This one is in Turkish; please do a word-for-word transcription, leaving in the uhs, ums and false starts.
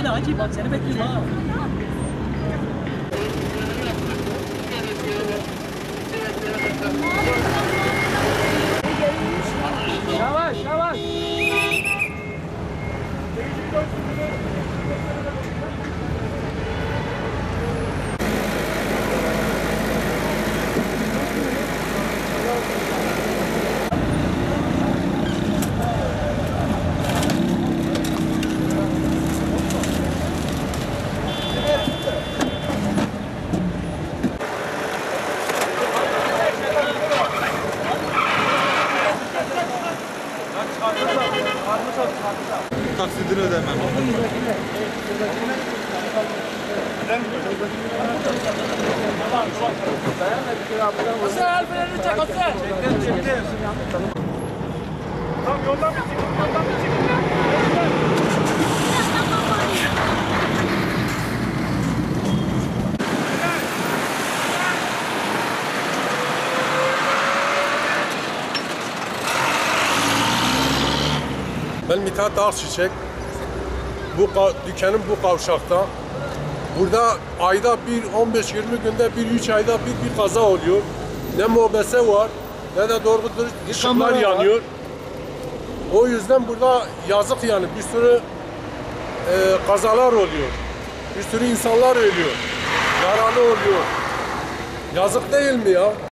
Hadi hacı bak seni bekliyorum ha. Yavaş yavaş. Taksidini ödemem. Hasan el freni çek Hasan. Çektim çektim. Tamam yoldan bir çıkın, yoldan bir çıkın. Ben Mithat Akçiçek. Bu dükkanım bu kavşakta. Burada ayda bir on beş yirmi günde bir üç ayda bir bir kaza oluyor. Ne mobese var ne de doğru dürüst ışıklar yanıyor. O yüzden burada yazık yani bir sürü e, kazalar oluyor. Bir sürü insanlar ölüyor. Yaralı oluyor. Yazık değil mi ya?